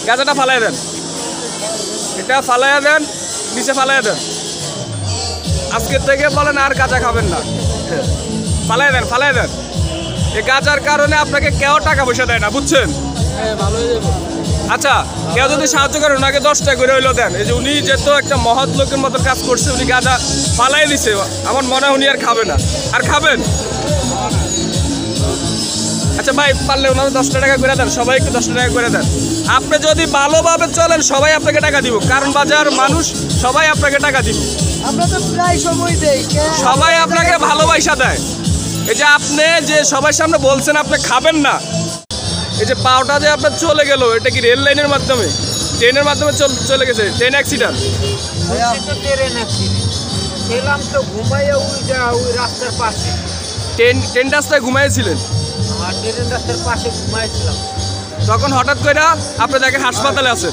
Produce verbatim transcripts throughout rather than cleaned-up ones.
গাঁজাটা ফালাই দেন, এটা ফালাইয়া দেন, নিচে ফালাইয়া দেন। আজকের থেকে বলেন আর গাঁজা খাবেন না, ফালাই দেন ফালাই দেন। এই গাঁজার কারণে আপনাকে কেউ টাকা পয়সা দেয় না, বুঝছেন? আচ্ছা, কেউ যদি সাহায্য করেন ওনাকে দশ টাকা করে হইলেও দেন। এই যে উনি যেহেতু একটা মহৎ লোকের মতো কাজ করছে, উনি গাঁজা ফালাই দিছে, আমার মনে হয় উনি আর খাবে না। আর খাবেন? আচ্ছা ভাই, পারলে ওনারা দশটা টাকা করে দেন, সবাইকে দশটা টাকা করে দেন। আপনি যদি ভালোভাবে চলেন সবাই আপনাকে টাকা দিব, কারণ বাজার মানুষ সবাই আপনাকে টাকা দিব, সবাই আপনাকে ভালোবাসা দেয়। এই যে আপনি যে সবার সামনে বলছেন আপনি খাবেন না, এই যে পাওটা যে আপনার চলে গেল, এটা কি রেল লাইনের মাধ্যমে, ট্রেনের মাধ্যমে চলে গেছে? Train accident? ট্রেন ট্রেন রাস্তায় ঘুমাইছিলেন? তখন হঠাৎ করে আপনি দেখেন হাসপাতালে আছেন,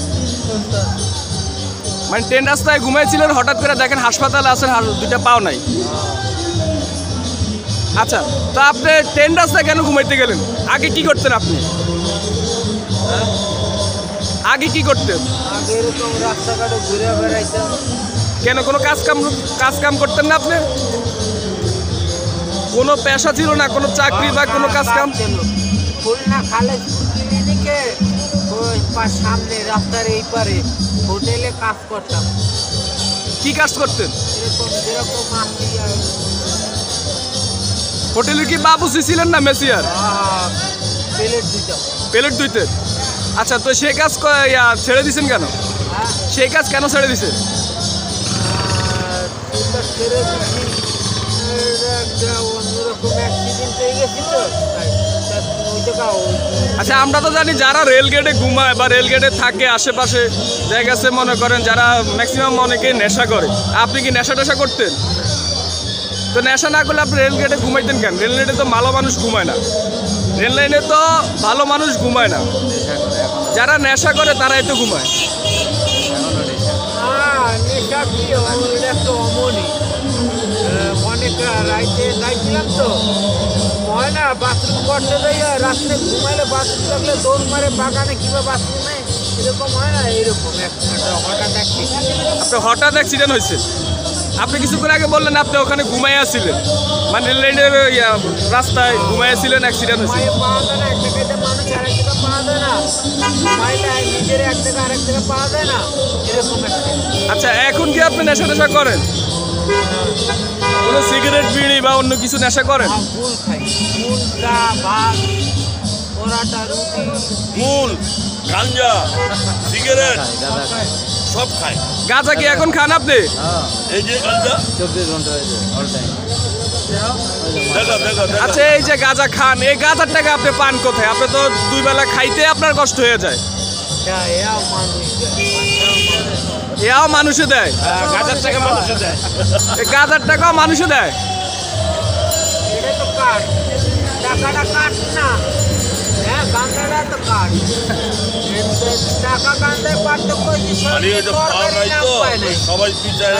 মানে ট্রেন রাস্তায় ঘুমাইছিলেন, হঠাৎ করে দেখেন হাসপাতালে আছেন, দুইটা পাও নাই। আচ্ছা, তো আপনি ট্রেন রাস্তায় কেন ঘুমাইতে গেলেন? আগে কি করতেন আপনি? আগে কি করতেন? কেন কোনো কাজ কাম কাজ কাম করতেন না আপনি? কোনো পেশা ছিল না, কোনো চাকরি বা কোনো কাজ কাম? সামনে রাস্তার এই পারে হোটেলে কাজ করতাম। কি কাজ করতেন? হোটেলে কি বাবুসি ছিলেন না মেসিয়ার? প্লেট ধুইতেন। আচ্ছা, তো সেই কাজ ছেড়ে দিয়েছেন কেন? সেই কাজ কেন ছেড়ে দিয়েছেন? আচ্ছা, আমরা তো জানি যারা রেলগেটে ঘুমায় বা রেলগেটে থাকে আশেপাশে জায়গা আছে, মনে করেন যারা ম্যাক্সিমাম অনেকে নেশা করে। আপনি কি নেশা টেশা করতেন? তো নেশা না করলে আপনি রেলগেটে ঘুমাইতেন কেন? রেল লাইনে তো ভালো মানুষ ঘুমায় না, রেল লাইনে তো ভালো মানুষ ঘুমায় না, যারা নেশা করে তারাই তো ঘুমায়। অনেক রাইতে যাইছিলাম তো, হয় না বাথরুম করতে যাই, রাত্রে ঘুমাইলে বাথরুম থাকলে দৌড় মারে বাগানে কিংবা বাথরুমে, এরকম হয় না? এরকম হঠাৎ আপনার হঠাৎ অ্যাক্সিডেন্ট হয়েছে? আপনি কিছুক্ষণ আগে বললেন আপনি ওখানে ঘুমাইয়াছিলেন, মানে রেল লাইনের রাস্তায় ঘুমাইয়াছিলেন, অ্যাক্সিডেন্ট হয়েছে। পাওয়া যায় না, একটা জায়গায় মানুষ আরেক জায়গায় পাওয়া যায় না, ঘুমাইলে নিজের এক জায়গায় আরেক জায়গায় পাওয়া যায় না, এরকম একটা। আচ্ছা, এখন কি আপনি নেশা টেশা করেন? কোনো সিগারেট বিড়ি বা অন্য কিছু নেশা করেন? ফুল খাই, ফুল, চা, ভাত, পরাটা, রুটি, ফুল, গাঞ্জা, সিগারেট সব খায়। গাঁজা কি এখন খান আপনি? এই যে গাঞ্জা চব্বিশ ঘন্টা হয়েছে অল টাইম। আচ্ছা, এই যে গাঁজা খান, এই গাঁজার টাকা আপনি পান কোথায়? আপনি তো দুই বেলা খাইতে আপনার কষ্ট হয়ে যায়। এও মানুষে দেয়, গাঁজার টাকা মানুষে দেয়, গাঁজার টাকাও মানুষে দেয়। এটা তো কাঠ, টাকাটা কাঠ না, হ্যাঁ গাঁজাটা তো কাঠ। টাকা গাঁজায় পার্থক্য সবাই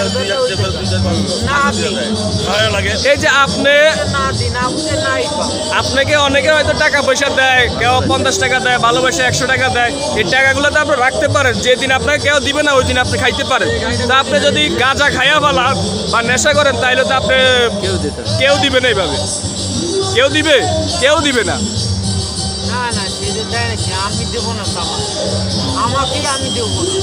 লাগে। এই যে আপনি আপনাকে অনেকে হয়তো টাকা পয়সা দেয়, কেউ পঞ্চাশ টাকা দেয়, ভালোবাসা একশো টাকা দেয়, এই টাকাগুলো তো আপনি রাখতে পারেন, যেদিন আপনাকে কেউ দিবে না ওই দিন আপনি খাইতে পারেন। তা আপনি যদি গাঁজা খাইয়া ফেলান বা নেশা করেন তাইলে তো আপনি কেউ দিবে না, এইভাবে কেউ দিবে? কেউ দিবে না। না না, সেটা দেয় নাকি? আমি দেবো না, আমাকে আমি দেবো না।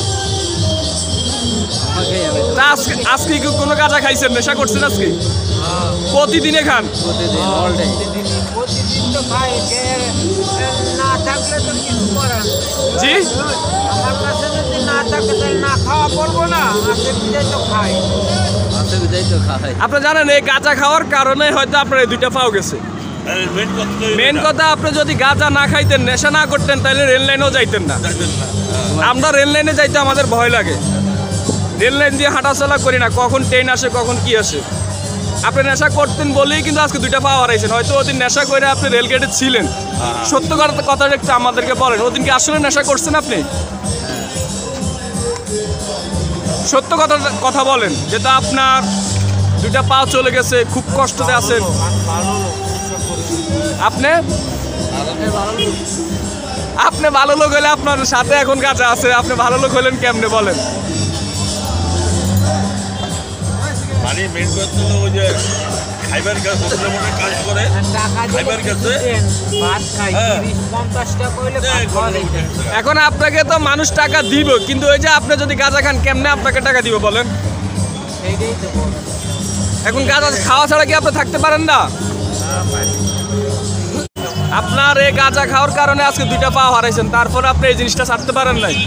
আজকে আজকে কি কোনো গাঁজা খাইছেন, নেশা করছেন আজকে? প্রতিদিনে খান? প্রতিদিন অল টাইম। প্রতিদিন তো খাই, না থাকলে তো কিছু করার। জি, আমার কাছে যদি না থাকে তাহলে না খাওয়া পড়বো না, আসে বিদায় তো খাই। আসে বিদায় তো খাই। আপনি জানেন এই গাঁজা খাওয়ার কারণে হয়তো আপনার এই দুইটা পাও গেছে। মেন কথা, আপনি যদি গাঁজা না খাইতেন, নেশা না করতেন, তাহলে রেল লাইনেও যাইতেন না। আমরা রেল লাইনে যাইতে আমাদের ভয় লাগে, রেল লাইন দিয়ে হাঁটাচলা করি না, কখন ট্রেন আসে কখন কি আসে। আপনি নেশা করতেন বলেই কিন্তু আজকে দুইটা পা হারাইছেন। হয়তো ওদিন নেশা করে আপনি রেলগেটে ছিলেন, সত্য কথাটা একটু আমাদেরকে বলেন, ওদিন কি আসলে নেশা করছেন আপনি? সত্য কথা কথা বলেন, যেটা আপনার দুইটা পা চলে গেছে, খুব কষ্টতে আছেন। আপনি আপনি ভালো লোক হলে আপনার সাথে এখন কাছে আছে, আপনি ভালো লোক হলেন কেমনে বলেন? মানে মেন কথা হলো ওই যে খাইবার কাছে ছোটো মোটো কাজ করে টাকা দিয়ে খাইবার কাছে দিতেন, ভাত খাই হ্যাঁ। তিরিশ পঞ্চাশ টাকা কইলে ভাত খাওয়া যাইতেন। এখন আপনাকে তো মানুষ টাকা দিব, কিন্তু ওই যে আপনি যদি গাঁজা খান কেমনে আপনাকে টাকা দিব বলেন? সেইটাই তো বলছি। এখন গাঁজা খাওয়া ছাড়া কি আপনি থাকতে পারেন না? আপনার এই গাঁজা খাওয়ার কারণে আজকে দুইটা পা হারাইছেন, তারপর আপনি এই জিনিসটা ছাড়তে পারেন নাই।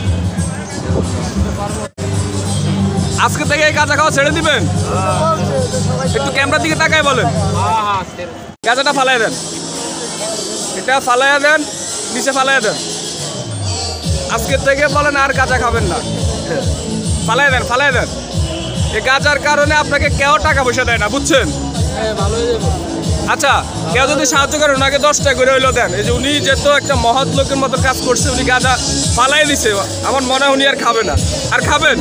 আজকে থেকে এই গাঁজা খাওয়া ছেড়ে দিবেন? একটু ক্যামেরার দিকে তাকায় বলেন। হ্যাঁ হ্যাঁ সেরকম। গাঁজাটা ফালাই দেন, এটা ফালাইয়া দেন, নিচে ফালাইয়া দেন। আজকের থেকে বলেন আর গাঁজা খাবেন না, ফালাই দেন, ফালাই দেন। এই গাঁজার কারণে আপনাকে কেউ টাকা পয়সা দেয় না, বুঝছেন? আচ্ছা, কেউ যদি সাহায্য করে ওনাকে দশ টাকা করে হইলো দেন। এই যে উনি যেহেতু একটা মহৎ লোকের মতো কাজ করছে, উনি গাঁজা ফালাই দিছে, আমার মনে হয় উনি আর খাবে না। আর খাবেন?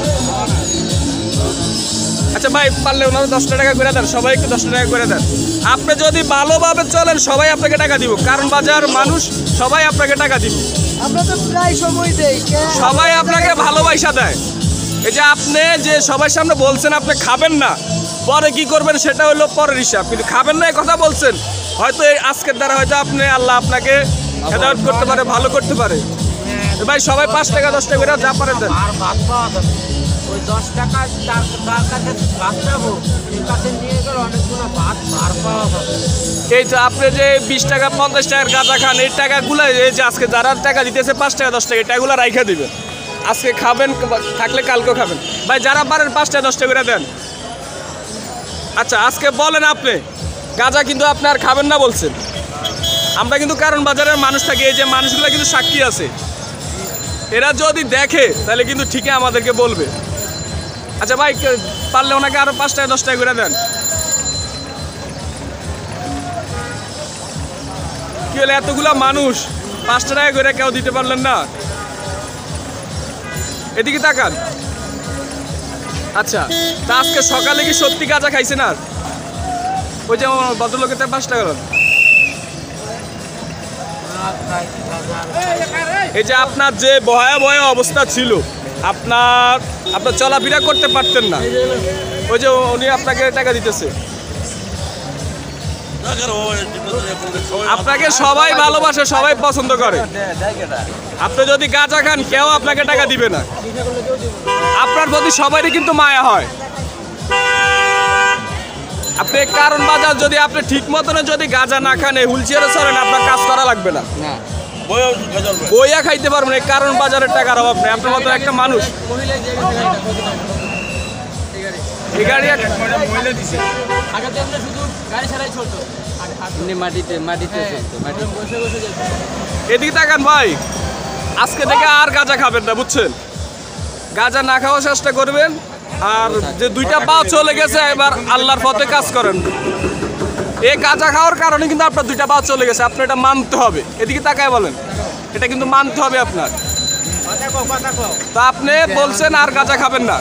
আচ্ছা ভাই, পারলে ওনারা দশটা টাকা করে দেন, সবাই একটু দশটা টাকা করে দেন। আপনি যদি ভালোভাবে চলেন সবাই আপনাকে টাকা দিব, কারণ বাজার মানুষ সবাই আপনাকে টাকা দিব, আমরা তো প্রায় সময় দেই কে- সবাই আপনাকে ভালোবাসা দেয়। এই যে আপনি যে সবার সামনে বলছেন আপনি খাবেন না, পরে কি করবেন সেটা হলো পরের হিসাব, কিন্তু খাবেন না এই কথা বলছেন, হয়তো এই আজকের দ্বারা হয়তো আপনি আল্লাহ আপনাকে হেদায়েত করতে পারে, ভালো করতে পারে। তো ভাই সবাই পাঁচ টাকা দশ টাকা করে যা পারেন দেন। আর ভাত পাওয়া যাবে না। ওই দশ টাকা তার তার কাছে ভাত যাবো, এর কাছে নিয়ে গেলে অনেকগুলো ভাত ভার পাওয়া যাবে। এই তো আপনি যে বিশ টাকা পঞ্চাশ টাকার গাঁজা খান, এই টাকাগুলো এই যে আজকে যারা টাকা দিতেছে পাঁচ টাকা দশ টাকা, এই টাকাগুলো রাইখা দিবেন। আজকে খাবেন, থাকলে কালকেও খাবেন। ভাই যারা পারেন পাঁচ টাকা দশ টাকা করে দেন। আচ্ছা আজকে বলেন আপনি গাঁজা কিন্তু আপনি আর খাবেন না বলছেন। আমরা কিন্তু কারণ বাজারের মানুষ থাকি, এই যে মানুষগুলো কিন্তু সাক্ষী আছে, এরা যদি দেখে তাহলে কিন্তু ঠিকই আমাদেরকে বলবে। আচ্ছা ভাই, কে- পারলে ওনাকে আরো পাঁচ টাকা দশ টাকা করে দেন। কি হলো, এতগুলা মানুষ পাঁচ টাকা করে কেউ দিতে পারলেন না? এদিকে তাকান। আচ্ছা, তা আজকে সকালে কি সত্যি গাঁজা খাইছেন? আর ওই যে ভদ্রলোকের পাঁচ টাকা দেন। ভাত খাই, বাজার। এই যে আপনার যে ভয়াবহ অবস্থা ছিল, আপনার আপনার চলাফেরা করতে পারতেন না, ওই যে উনি আপনাকে টাকা দিতেছে। টাকার অভাবে সবাই আপনাকে সবাই ভালোবাসে, সবাই পছন্দ করে। আপনি যদি গাঁজা খান কেউ আপনাকে টাকা দিবে না, আপনার প্রতি সবারই কিন্তু মায়া হয়। আপনি কারণ বাজার যদি আপনি ঠিক মতন যদি গাঁজা না খান, এই হুইল চেয়ারে চলেন, আপনার কাজ করা লাগবে না, না বয়স খাইতে পারবে। বইয়া খাইতে পারবেন। এই কারণ বাজারের টাকার অভাব নেই, আপনার মতো একটা মানুষ। এই গাড়ি এক- এমনি মাটিতে মাটিতে চলতো মাটিতে। এদিকে তাকান ভাই, আজকে থেকে আর গাঁজা খাবেন না, বুঝছেন? গাঁজা না খাওয়ার চেষ্টা করবেন, আর যে দুইটা পা চলে গেছে এবার আল্লাহর পথে কাজ করেন। এই গাঁজা খাওয়ার কারণে কিন্তু আপনার দুইটা পা চলে গেছে, আপনি এটা মানতে হবে। এদিকে তাকায় বলেন, এটা কিন্তু মানতে হবে আপনার। কথা কও, কথা কও। তো আপনি বলছেন আর গাঁজা খাবেন না,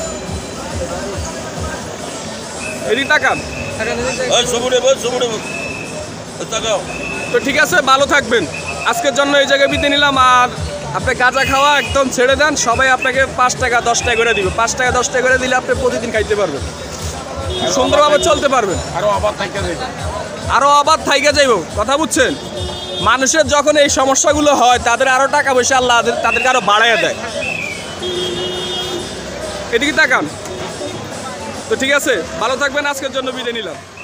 এদিকে তাকান। ওই সবুরে বল, সবুরে বল। তাকাও। তো ঠিক আছে, ভালো থাকবেন। আজকের জন্য এই জায়গায় বিদায় নিলাম। আর আপনি গাঁজা খাওয়া একদম ছেড়ে দেন, সবাই আপনাকে পাঁচ টাকা দশ টাকা করে দিবে। পাঁচ টাকা দশ টাকা করে দিলে আপনি প্রতিদিন খাইতে পারবেন, সুন্দরভাবে চলতে পারবেন, আরো আবার থাইকা যাইবে। আরও অবাধ থাইকা যাইব। কথা বুঝছেন? মানুষের যখন এই সমস্যাগুলো হয় তাদের আরও টাকা পয়সা আল্লাহ তাদের- তাদেরকে আরও বাড়াইয়া দেয়। এদিকে তাকান। তো ঠিক আছে, ভালো থাকবেন। আজকের জন্য বিদায় নিলাম।